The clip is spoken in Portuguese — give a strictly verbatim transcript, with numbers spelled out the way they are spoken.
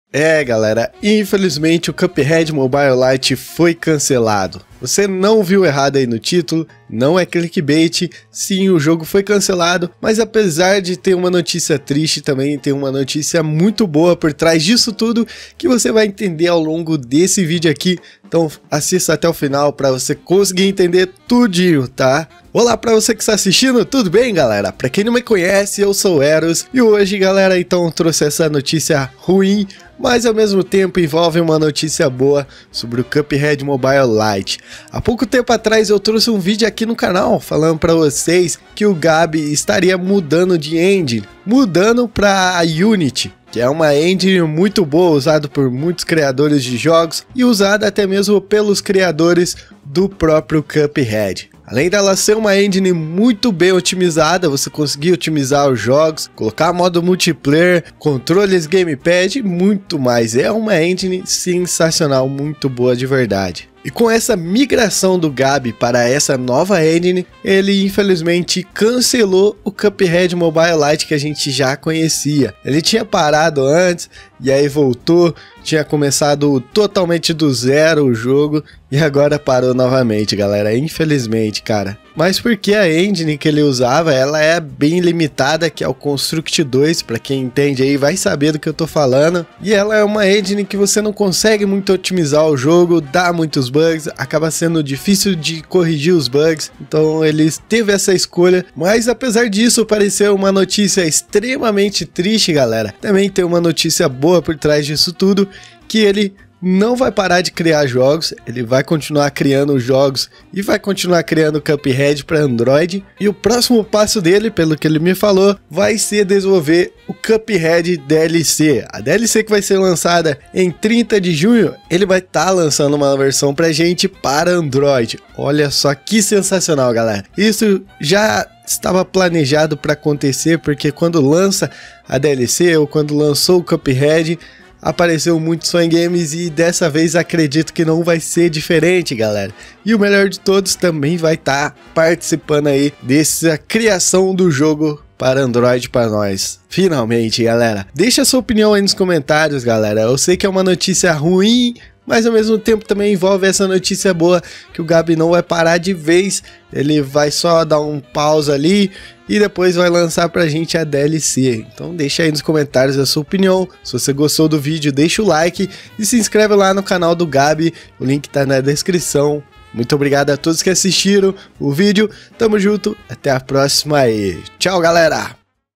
É, galera, infelizmente o Cuphead Mobile Lite foi cancelado. Você não viu errado aí no título, não é clickbait, sim, o jogo foi cancelado, mas apesar de ter uma notícia triste, também tem uma notícia muito boa por trás disso tudo, que você vai entender ao longo desse vídeo aqui, então assista até o final para você conseguir entender tudinho, tá? Olá para você que está assistindo, tudo bem, galera? Para quem não me conhece, eu sou o Eros, e hoje, galera, então trouxe essa notícia ruim, mas ao mesmo tempo envolve uma notícia boa sobre o Cuphead Mobile Lite. Há pouco tempo atrás eu trouxe um vídeo aqui no canal falando para vocês que o Gabi estaria mudando de engine, mudando para a Unity, que é uma engine muito boa, usada por muitos criadores de jogos e usada até mesmo pelos criadores do próprio Cuphead. Além dela ser uma engine muito bem otimizada, você conseguir otimizar os jogos, colocar modo multiplayer, controles, gamepad e muito mais. É uma engine sensacional, muito boa de verdade. E com essa migração do Gabi para essa nova engine, ele infelizmente cancelou o Cuphead Mobile Lite que a gente já conhecia. Ele tinha parado antes e aí voltou, tinha começado totalmente do zero o jogo e agora parou novamente, galera, infelizmente, cara. Mas porque a engine que ele usava, ela é bem limitada, que é o Construct dois, para quem entende aí vai saber do que eu tô falando. E ela é uma engine que você não consegue muito otimizar o jogo, dá muitos bugs, acaba sendo difícil de corrigir os bugs. Então ele teve essa escolha, mas apesar disso pareceu uma notícia extremamente triste, galera. Também tem uma notícia boa por trás disso tudo, que ele não vai parar de criar jogos, ele vai continuar criando jogos e vai continuar criando Cuphead para Android. E o próximo passo dele, pelo que ele me falou, vai ser desenvolver o Cuphead D L C. A D L C que vai ser lançada em trinta de junho, ele vai estar tá lançando uma versão pra gente para Android. Olha só que sensacional, galera. Isso já estava planejado para acontecer, porque quando lança a D L C ou quando lançou o Cuphead, apareceu muitos fangames e dessa vez acredito que não vai ser diferente, galera. E o melhor de todos também vai estar tá participando aí dessa criação do jogo para Android para nós. Finalmente, galera. Deixa a sua opinião aí nos comentários, galera. Eu sei que é uma notícia ruim, mas ao mesmo tempo também envolve essa notícia boa, que o Gabi não vai parar de vez, ele vai só dar um pause ali e depois vai lançar pra gente a D L C. Então deixa aí nos comentários a sua opinião, se você gostou do vídeo deixa o like e se inscreve lá no canal do Gabi, o link tá na descrição. Muito obrigado a todos que assistiram o vídeo, tamo junto, até a próxima e tchau, galera!